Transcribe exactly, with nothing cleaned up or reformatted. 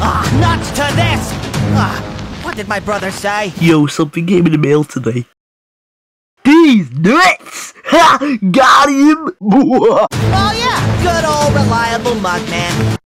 Ah, nuts to this! Ah, what did my brother say? Yo, something came in the mail today. These nuts! Ha! Got him! Oh yeah, good old reliable mugman.